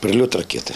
Прильот ракети.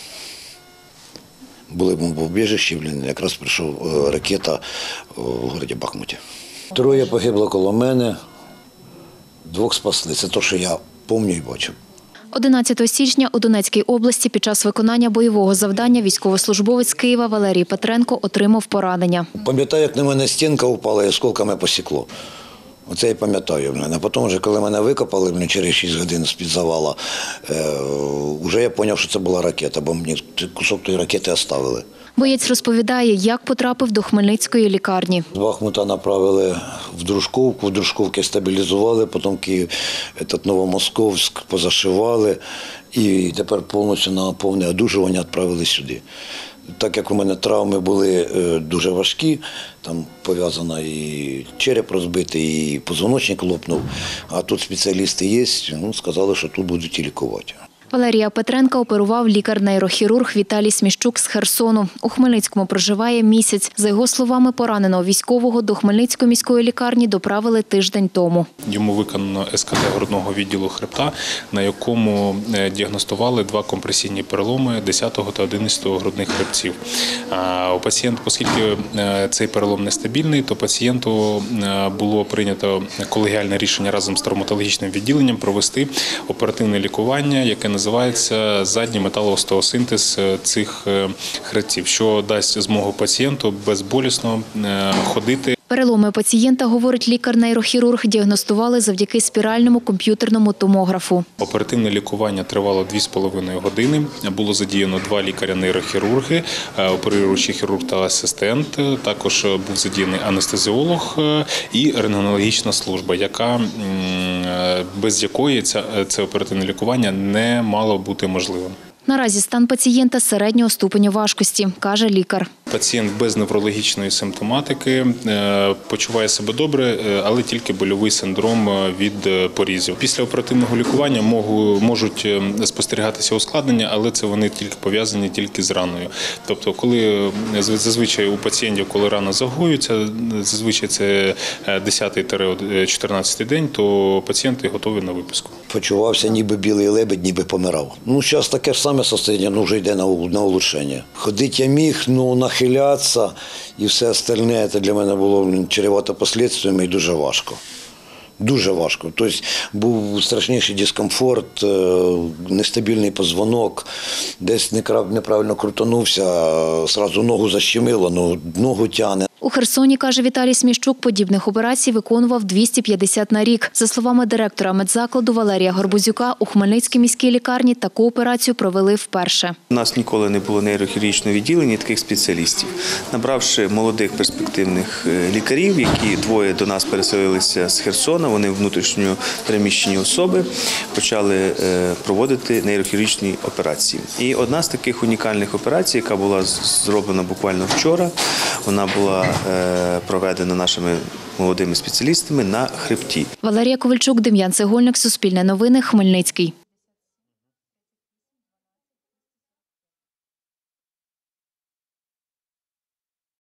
Були бомбоубіжища, якраз прийшов ракета в місті Бахмуті. 3 погибло коло мене, 2 спасли. Це те, що я пам'ятаю і бачив. 11 січня у Донецькій області під час виконання бойового завдання військовослужбовець з Києва Валерій Петренко отримав поранення. Пам'ятаю, як на мене стінка впала і осколками посікло. Оце я пам'ятаю. А потім, вже, коли мене викопали через 6 годин з-під завала, вже я зрозумів, що це була ракета, бо мені кусок тої ракети оставили. Боєць розповідає, як потрапив до Хмельницької лікарні. З Бахмута направили в Дружковку, в Дружковці стабілізували, потім Київ, Новомосковськ позашивали і тепер повністю на повне одужування відправили сюди. Так як у мене травми були дуже важкі, там пов'язано і череп розбитий, і позвоночник лопнув, а тут спеціалісти є, сказали, що тут будуть і лікувати. Валерія Петренка оперував лікар-нейрохірург Віталій Сміщук з Херсону. У Хмельницькому проживає місяць. За його словами, пораненого військового до Хмельницької міської лікарні доправили тиждень тому. Йому виконано СКТ грудного відділу хребта, на якому діагностували 2 компресійні переломи 10 та 11 грудних хребців. Оскільки цей перелом нестабільний, то пацієнту було прийнято колегіальне рішення разом з травматологічним відділенням провести оперативне лікування, яке називається задній металоостеосинтез цих хребців, що дасть змогу пацієнту безболісно ходити. Переломи пацієнта, говорить лікар-нейрохірург, діагностували завдяки спіральному комп'ютерному томографу. Оперативне лікування тривало 2,5 години. Було задіяно 2 лікаря-нейрохірурги, оперуючий хірург та асистент. Також був задіяний анестезіолог і рентгенологічна служба, без якої це оперативне лікування не мало бути можливим. Наразі стан пацієнта середнього ступеня важкості, каже лікар. Пацієнт без неврологічної симптоматики, почуває себе добре, але тільки больовий синдром від порізів. Після оперативного лікування можуть спостерігатися ускладнення, але це вони пов'язані тільки з раною. Тобто, коли зазвичай у пацієнтів, коли рана загоюється, зазвичай це 10-14 день, то пацієнти готові на виписку. Почувався ніби білий лебедь, ніби помирав. Зараз таке ж саме стані, вже йде на улучшення. Ходити я міг, нахилятися і все остальне, це для мене було чревато наслідствами і дуже важко. Дуже важко. Тобто був страшніший дискомфорт, нестабільний позвонок, десь неправильно крутанувся, одразу ногу защемило, ногу тягне. У Херсоні, каже Віталій Сміщук, подібних операцій виконував 250 на рік. За словами директора медзакладу Валерія Горбузюка, у Хмельницькій міській лікарні таку операцію провели вперше. У нас ніколи не було нейрохірургічного відділення таких спеціалістів. Набравши молодих перспективних лікарів, які 2 до нас переселилися з Херсона, вони внутрішньо переміщені особи, почали проводити нейрохірургічні операції. І одна з таких унікальних операцій, яка була зроблена буквально вчора, вона була проведена нашими молодими спеціалістами на хребті. Валерія Ковальчук, Дем'ян Цегольник, Суспільне новини, Хмельницький.